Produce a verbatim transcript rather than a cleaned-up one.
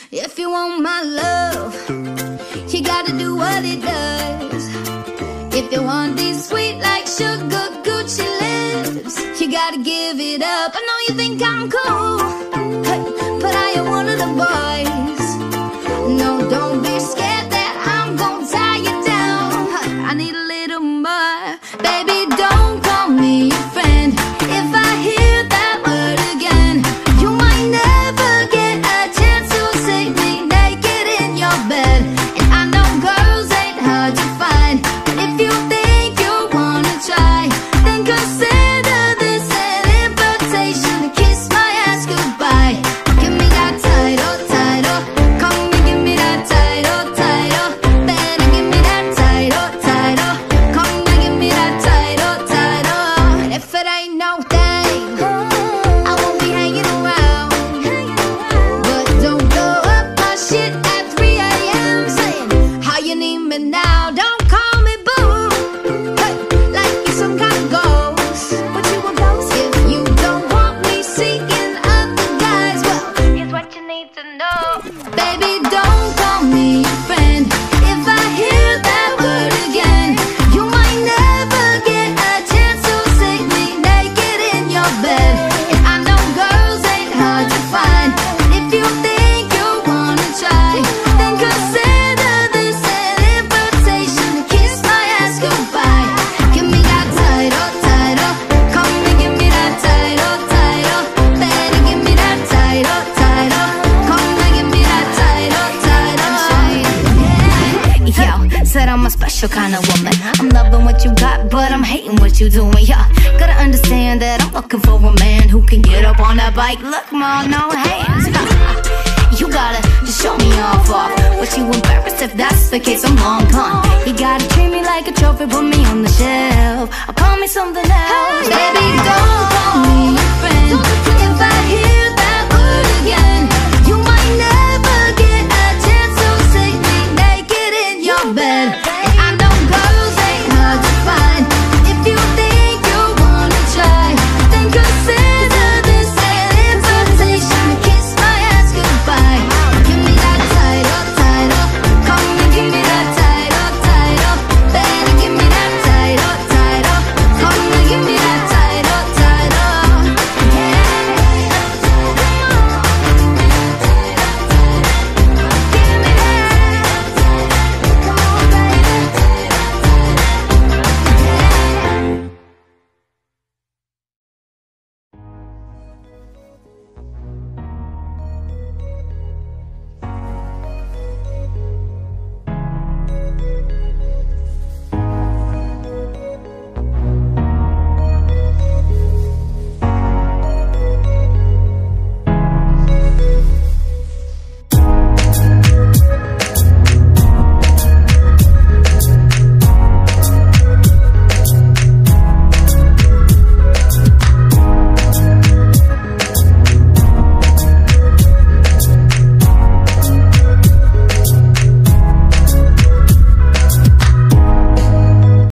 If you want my love, you gotta do what it does. If you want these sweet like sugar Gucci lips, you gotta give it up. I know you think I'm cool, hey, but I am one of the boys. No, don't be scared that I'm gonna tie you down. I need a little more. Baby, don't call me your friend. If I hear that word again, you might never get a chance to see me naked in your bed. And I know girls ain't hard to find, but if you think you wanna try, then consider this an invitation to kiss my ass goodbye. Give me that title, title. Come and give me that title, title. Better give me that title, title. Come and give me that title, title. And if it ain't no thing, I won't be hanging around. But don't blow up my shit at three A M saying how you need me now. Don't call me boo, hey, like you some kind of ghost. What you a ghost? If you don't want me seeking other guys, well, here's what you need to know. Baby, don't call me your friend. If I hear that word again, you might never get a chance to see me naked in your bed. And I know girls ain't hard to find, but if you think you wanna try, then consider this an invitation to kiss my ass goodbye. Give me that title, title. Come and give me that title, title. Better give me that title, title. Come and give me that title, title. Yo, said I'm a special kind of woman. I'm loving what you got, but I'm hating what you doing. Yeah, gotta understand that I'm looking for a man who can get up on that bike. Look, ma, no hands. You gotta just show me off off. But you embarrassed if that's the case, I'm long gone. You gotta treat me like a trophy, put me on the shelf, or call me something else. Baby, don't call me your friend.